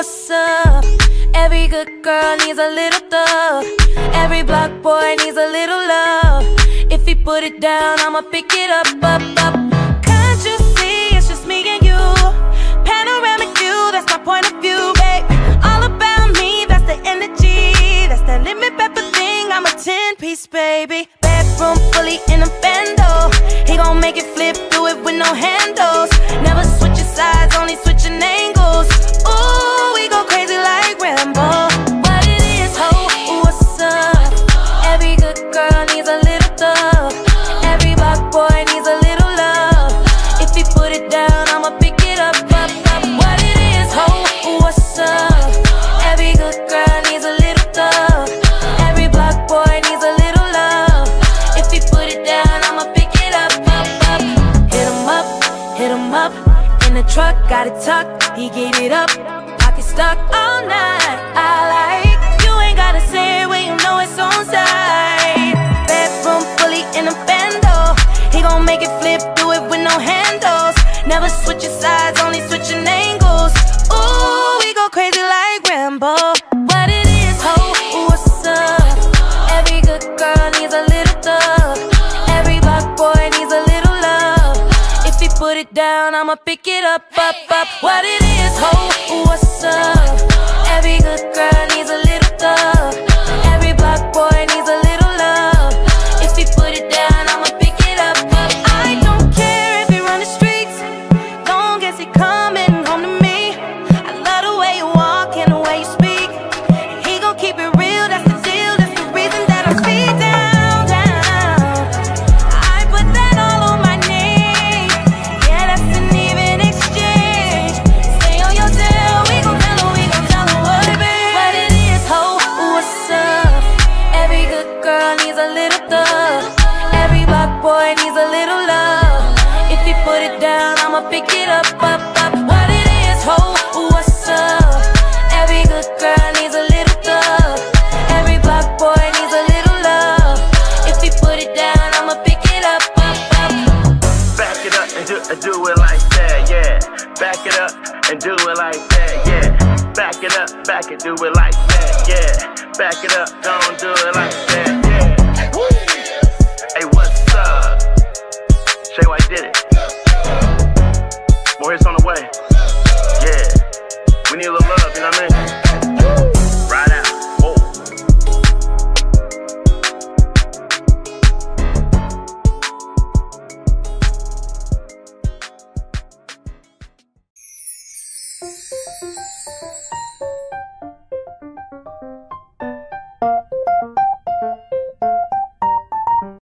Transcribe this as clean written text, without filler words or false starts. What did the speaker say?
what's up? Every good girl needs a little thug. Every block boy needs a little love. If he put it down, I'ma pick it up, up, up. Can't you see it's just me and you? Panoramic view, that's my point of view, babe. All about me, that's the energy. That's that lemon pepper thing, I'm a 10-piece, baby. Bedroom fully in a bando. He gon' make it flip, do it with no handles. Never switching sides, only switching angles. Ooh, we go crazy like Rambo. What it is, ho, what's up? Every good girl needs a little thug. Every block boy needs a little love. If he put it down, I'ma pick it up, up, up. What it is, ho, what's up? Every good girl needs a little thug. Every block boy needs a little love. If he put it down, I'ma pick it up, up, up. Hit him up, in the truck, got it tucked, he gave it up. Pocket stuck all night, I like. You ain't gotta say it when you know it's on side. Bedroom fully in a bando. He gon' make it flip, do it with no handles. Never switching sides, only switching angles. Ooh, we go crazy like Rambo. What it is, ho, what's up? Every good girl needs a little thug. Every block boy needs a little love. If he put it down, I'ma pick it up, up, up. What it is, ho, what's up? Every good girl needs a little thug. Every block boy needs a little love. If he put it down, I'ma pick it up, up. I don't care if he run the streets, long as he coming home to me. I love the way you walk and the way you speak. And he gon' keep it real, that's the deal. That's the reason that I'm speed down, down. I put that all on my name. Yeah, that's an even exchange. Stay on your tail, we gon' tell her what it is. What it is, ho, what's up? Every good girl needs a little thug. Every block boy needs a little love. If he put it down, I'ma pick it up, up, up. What it is, ho, what's up? Every good girl needs a little thug. Every block boy needs a little love. If he put it down, I'ma pick it up, up, up. Back it up and do it like that, yeah. Back it up and do it like that, yeah. Back it up, back it, do it like that, yeah. Back it up, don't do it like that, yeah. Woo. Hey, what's up? Shay White did it. More hits on the way. Yeah. We need a little love, you know what I mean?